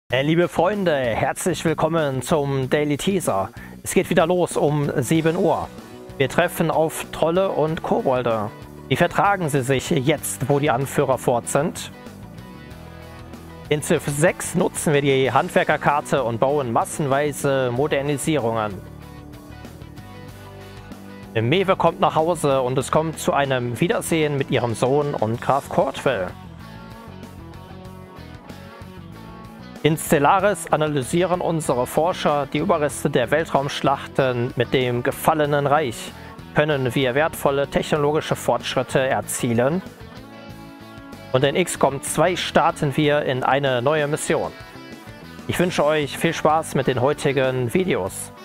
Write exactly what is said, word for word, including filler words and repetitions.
Äh, liebe Freunde, herzlich willkommen zum Daily Teaser. Es geht wieder los um sieben Uhr. Wir treffen auf Trolle und Kobolde. Wie vertragen sie sich jetzt, wo die Anführer fort sind? In Civ sechs nutzen wir die Handwerkerkarte und bauen massenweise Modernisierungen. Mewe kommt nach Hause und es kommt zu einem Wiedersehen mit ihrem Sohn und Graf Cortwell. In Stellaris analysieren unsere Forscher die Überreste der Weltraumschlachten mit dem gefallenen Reich. Können wir wertvolle technologische Fortschritte erzielen? Und in X COM zwei starten wir in eine neue Mission. Ich wünsche euch viel Spaß mit den heutigen Videos.